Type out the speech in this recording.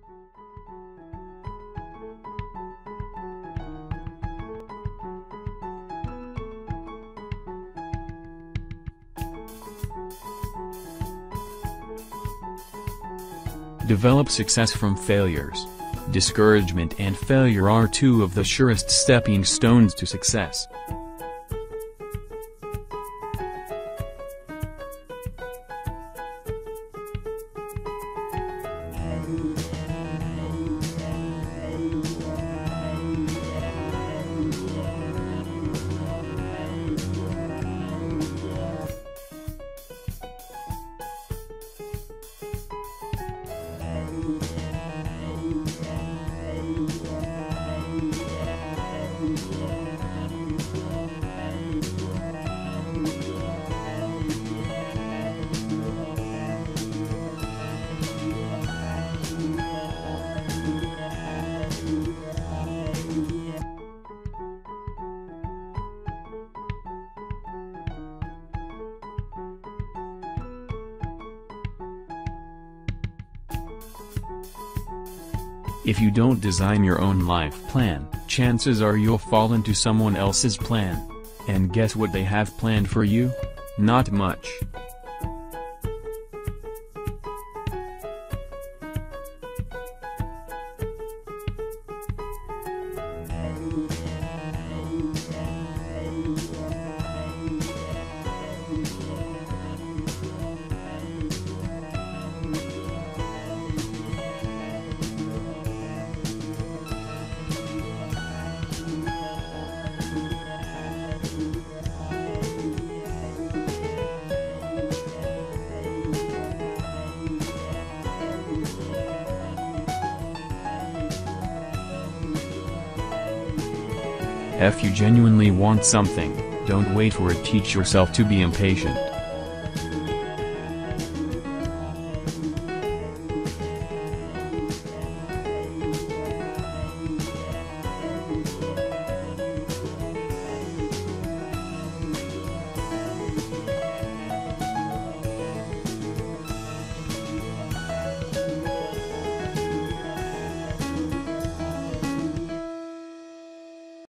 Develop success from failures. Discouragement and failure are two of the surest stepping stones to success. If you don't design your own life plan, chances are you'll fall into someone else's plan. And guess what they have planned for you? Not much. If you genuinely want something, don't wait for it. Teach yourself to be impatient.